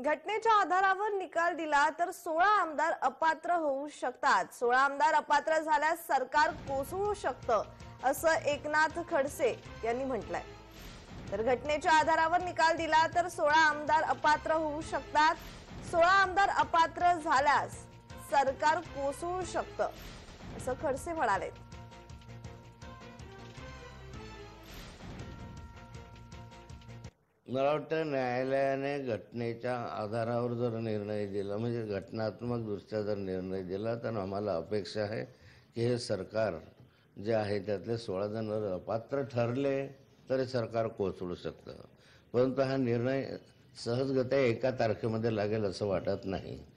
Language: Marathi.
घटनेच्या आधारावर निकाल दिला तर 16 आमदार अपात्र होऊ शकतात। 16 आमदार अपात्र झाल्यास सरकार कोसळू शकतं, असं एकनाथ खडसे यांनी म्हटलंय। तर घटनेच्या आधारावर निकाल दिला तर 16 आमदार अपात्र होऊ शकतात। 16 आमदार अपात्र झाल्यास सरकार कोसळू शकतं, असं खडसे म्हणाले। मला वाटतं न्यायालयाने घटनेच्या आधारावर जर निर्णय दिला, म्हणजे घटनात्मक दृष्ट्या जर निर्णय दिला, तर आम्हाला अपेक्षा आहे की हे सरकार जे आहे त्यातले 16 जण अपात्र ठरले तरी सरकार कोसळू शकतं। परंतु हा निर्णय सहजगत्या एका तारखेमध्ये लागेल असं वाटत नाही।